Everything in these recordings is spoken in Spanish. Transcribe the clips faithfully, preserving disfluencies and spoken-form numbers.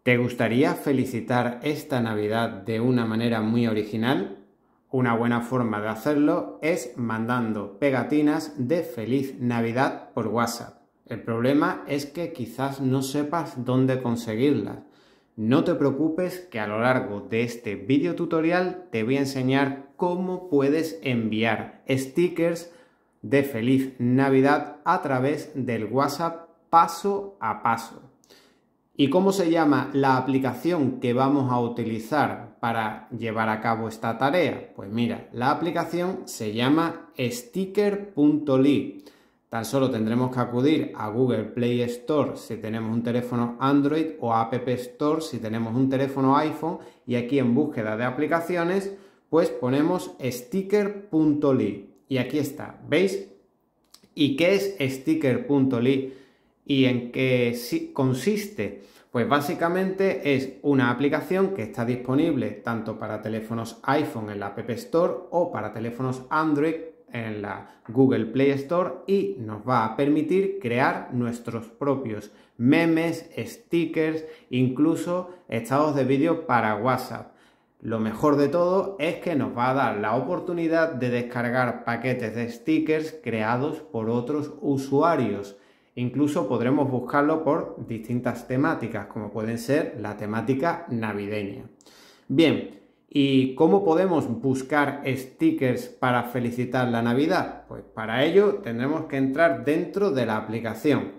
¿Te gustaría felicitar esta Navidad de una manera muy original? Una buena forma de hacerlo es mandando pegatinas de Feliz Navidad por WhatsApp. El problema es que quizás no sepas dónde conseguirlas. No te preocupes, que a lo largo de este video tutorial te voy a enseñar cómo puedes enviar stickers de Feliz Navidad a través del WhatsApp paso a paso. ¿Y cómo se llama la aplicación que vamos a utilizar para llevar a cabo esta tarea? Pues mira, la aplicación se llama sticker punto ly. Tan solo tendremos que acudir a Google Play Store si tenemos un teléfono Android o a App Store si tenemos un teléfono iPhone, y aquí en búsqueda de aplicaciones pues ponemos sticker punto ly y aquí está, ¿veis? ¿Y qué es sticker punto ly y en qué consiste? Pues básicamente es una aplicación que está disponible tanto para teléfonos iPhone en la App Store o para teléfonos Android en la Google Play Store, y nos va a permitir crear nuestros propios memes, stickers, incluso estados de vídeo para WhatsApp. Lo mejor de todo es que nos va a dar la oportunidad de descargar paquetes de stickers creados por otros usuarios. Incluso podremos buscarlo por distintas temáticas, como pueden ser la temática navideña. Bien, ¿y cómo podemos buscar stickers para felicitar la Navidad? Pues para ello tendremos que entrar dentro de la aplicación.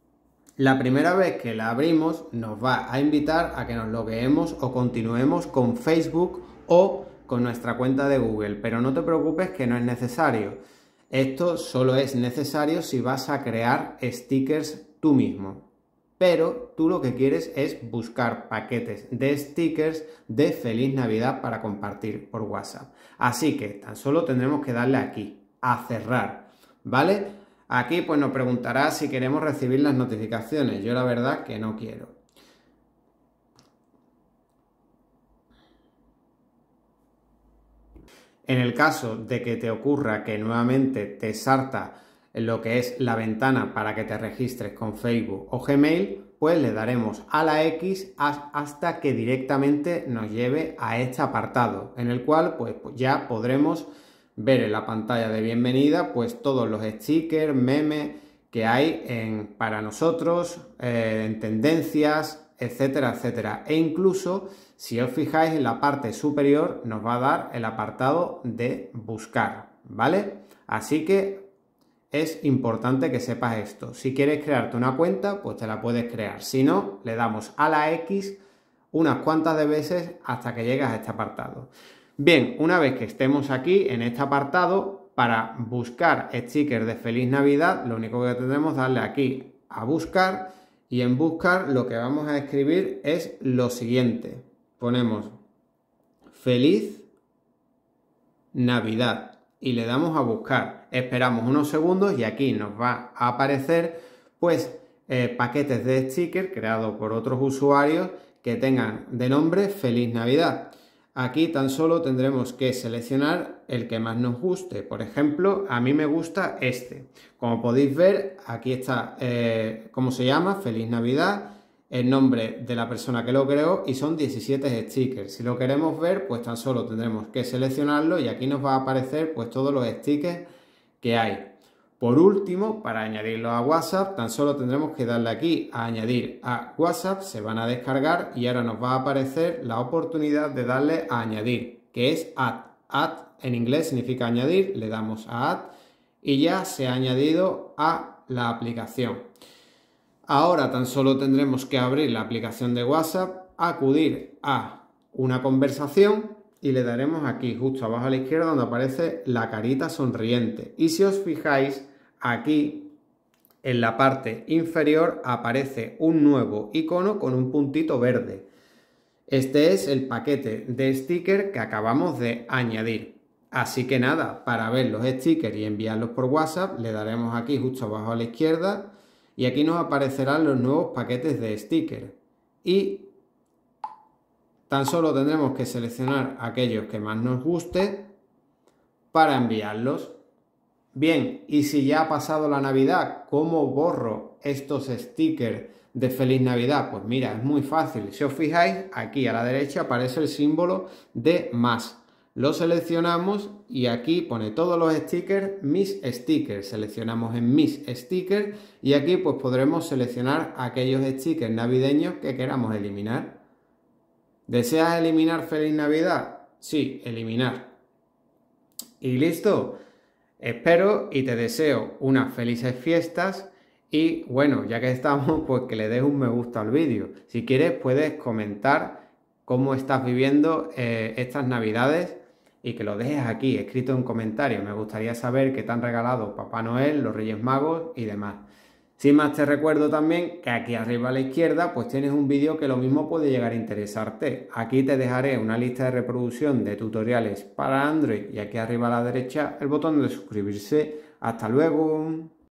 La primera vez que la abrimos nos va a invitar a que nos logueemos o continuemos con Facebook o con nuestra cuenta de Google, pero no te preocupes que no es necesario. Esto solo es necesario si vas a crear stickers tú mismo. Pero tú lo que quieres es buscar paquetes de stickers de Feliz Navidad para compartir por WhatsApp. Así que tan solo tendremos que darle aquí, a cerrar, ¿vale? Aquí pues nos preguntará si queremos recibir las notificaciones. Yo la verdad que no quiero. En el caso de que te ocurra que nuevamente te salta lo que es la ventana para que te registres con Facebook o Gmail, pues le daremos a la X hasta que directamente nos lleve a este apartado, en el cual pues ya podremos ver en la pantalla de bienvenida pues todos los stickers, memes que hay en, para nosotros, eh, en tendencias, etcétera, etcétera. E incluso, si os fijáis en la parte superior, nos va a dar el apartado de buscar, ¿vale? Así que es importante que sepas esto. Si quieres crearte una cuenta, pues te la puedes crear. Si no, le damos a la X unas cuantas de veces hasta que llegas a este apartado. Bien, una vez que estemos aquí en este apartado, para buscar stickers de Feliz Navidad, lo único que tendremos es darle aquí a buscar, y en buscar lo que vamos a escribir es lo siguiente. Ponemos Feliz Navidad y le damos a buscar. Esperamos unos segundos y aquí nos va a aparecer pues eh, paquetes de stickers creados por otros usuarios que tengan de nombre Feliz Navidad. Aquí tan solo tendremos que seleccionar el que más nos guste. Por ejemplo, a mí me gusta este. Como podéis ver, aquí está eh, cómo se llama, Feliz Navidad, el nombre de la persona que lo creó, y son diecisiete stickers. Si lo queremos ver, pues tan solo tendremos que seleccionarlo y aquí nos va a aparecer pues todos los stickers que hay. Por último, para añadirlo a WhatsApp, tan solo tendremos que darle aquí a añadir a WhatsApp, se van a descargar y ahora nos va a aparecer la oportunidad de darle a añadir, que es add. Add en inglés significa añadir, le damos a add y ya se ha añadido a la aplicación. Ahora tan solo tendremos que abrir la aplicación de WhatsApp, acudir a una conversación y le daremos aquí justo abajo a la izquierda donde aparece la carita sonriente. Y si os fijáis, aquí en la parte inferior aparece un nuevo icono con un puntito verde. Este es el paquete de stickers que acabamos de añadir. Así que nada, para ver los stickers y enviarlos por WhatsApp, le daremos aquí justo abajo a la izquierda y aquí nos aparecerán los nuevos paquetes de stickers. Y tan solo tendremos que seleccionar aquellos que más nos guste para enviarlos. Bien, y si ya ha pasado la Navidad, ¿cómo borro estos stickers de Feliz Navidad? Pues mira, es muy fácil. Si os fijáis, aquí a la derecha aparece el símbolo de más. Lo seleccionamos y aquí pone todos los stickers, mis stickers. Seleccionamos en mis stickers y aquí pues podremos seleccionar aquellos stickers navideños que queramos eliminar. ¿Deseas eliminar Feliz Navidad? Sí, eliminar. Y listo. Espero y te deseo unas felices fiestas y bueno, ya que estamos, pues que le des un me gusta al vídeo. Si quieres puedes comentar cómo estás viviendo eh, estas navidades y que lo dejes aquí escrito en comentarios. Me gustaría saber qué te han regalado Papá Noel, los Reyes Magos y demás. Sin más, te recuerdo también que aquí arriba a la izquierda pues tienes un vídeo que lo mismo puede llegar a interesarte. Aquí te dejaré una lista de reproducción de tutoriales para Android y aquí arriba a la derecha el botón de suscribirse. ¡Hasta luego!